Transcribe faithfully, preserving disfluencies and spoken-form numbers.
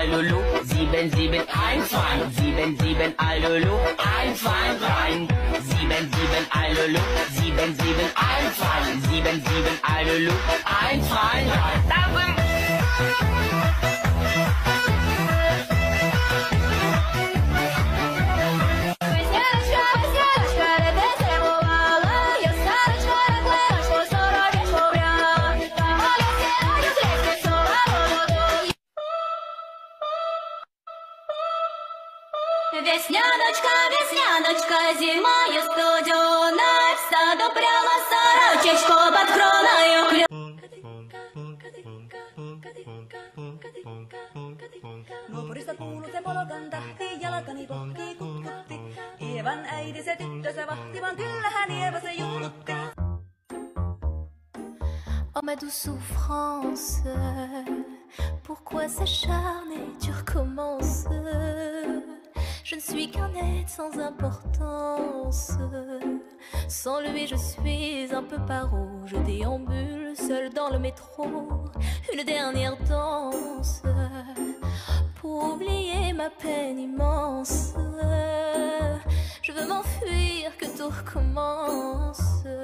Alulu, sieben, sieben, einfangen, sieben, sieben, Alulu, einfallen rein. Sieben, sieben, Alulu, sieben, sieben, einfallen, sieben, sieben, Alulu, einfallen rein. Весняночка, весняночка, зимою студеной, в саду пряла сорочечку под кроною клю. Nuopurista kuului se polokan tahti, jalkani pohkii kutkutti. Ievan äiti se tyttönsä vahti, vaan kyllähän Ieva se juttutti. Oh ma douce souffrance, pourquoi s'acharner, tu recommences. Je ne suis qu'un être sans importance. Sans lui je suis un peu paro. Je déambule seul dans le métro. Une dernière danse pour oublier ma peine immense. Je veux m'enfuir, que tout recommence.